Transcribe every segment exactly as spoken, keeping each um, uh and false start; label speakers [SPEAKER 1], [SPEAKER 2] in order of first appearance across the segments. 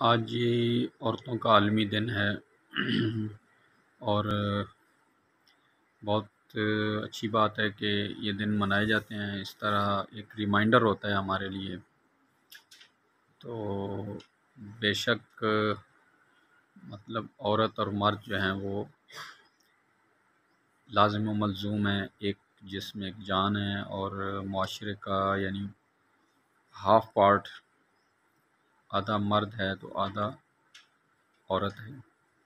[SPEAKER 1] آج یہ عورتوں کا عالمی دن ہے اور بہت اچھی بات ہے کہ یہ دن منائے جاتے ہیں۔ اس طرح ایک ریمائنڈر ہوتا ہے ہمارے لیے۔ تو بے شک مطلب عورت اور مرد جو ہیں وہ لازم و ملزوم ہیں، ایک جسم ایک جان ہے، اور معاشرے کا یعنی ہاف پارٹ آدھا مرد ہے تو آدھا عورت ہے۔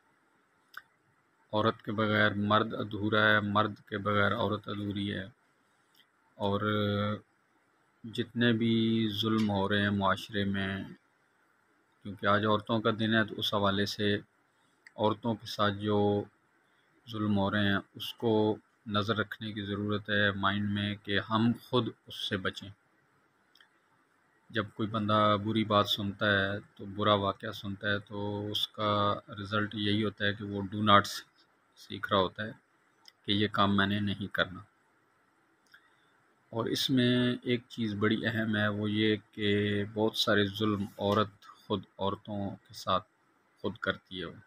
[SPEAKER 1] عورت کے بغیر مرد ادھورا ہے، مرد کے بغیر عورت ادھوری ہے۔ اور جتنے بھی ظلم ہو رہے ہیں معاشرے میں، کیونکہ آج عورتوں کا دن ہے تو اس حوالے سے عورتوں کے ساتھ جو ظلم ہو رہے ہیں اس کو نظر رکھنے کی ضرورت ہے مائنڈ میں، کہ ہم خود اس سے بچیں۔ جب کوئی بندہ بری بات سنتا ہے تو برا واقعہ سنتا ہے تو اس کا رزلٹ یہی ہوتا ہے کہ وہ ڈو ناٹ سیکھ رہا ہوتا ہے کہ یہ کام میں نے نہیں کرنا۔ اور اس میں ایک چیز بڑی اہم ہے، وہ یہ کہ بہت سارے ظلم عورت خود عورتوں کے ساتھ خود کرتی ہے، وہ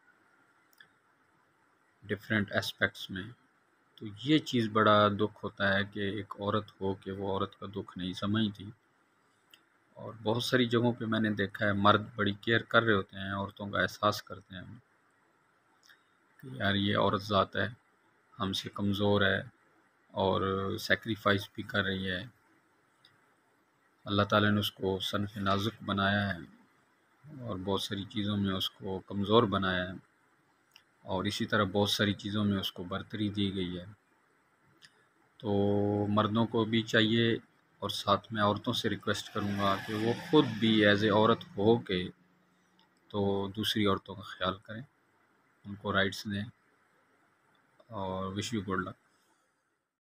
[SPEAKER 1] ڈفرینٹ اسپیکٹس میں۔ تو یہ چیز بڑا دکھ ہوتا ہے کہ ایک عورت ہو کہ وہ عورت کا دکھ نہیں سمجھتی۔ اور بہت ساری جگہوں پہ میں نے دیکھا ہے مرد بڑی کیئر کر رہے ہوتے ہیں، عورتوں کا احساس کرتے ہیں کہ یار یہ عورت ذات ہے، ہم سے کمزور ہے اور سیکریفائس بھی کر رہی ہے۔ اللہ تعالیٰ نے اس کو صنف نازک بنایا ہے اور بہت ساری چیزوں میں اس کو کمزور بنایا ہے، اور اسی طرح بہت ساری چیزوں میں اس کو برتری دی گئی ہے۔ تو مردوں کو بھی چاہیے، اور ساتھ میں عورتوں سے ریکویسٹ کروں گا کہ وہ خود بھی ایز اے عورت ہو کے تو دوسری عورتوں کا خیال کریں، ان کو رائٹس دیں، اور وش یو گڈ لک۔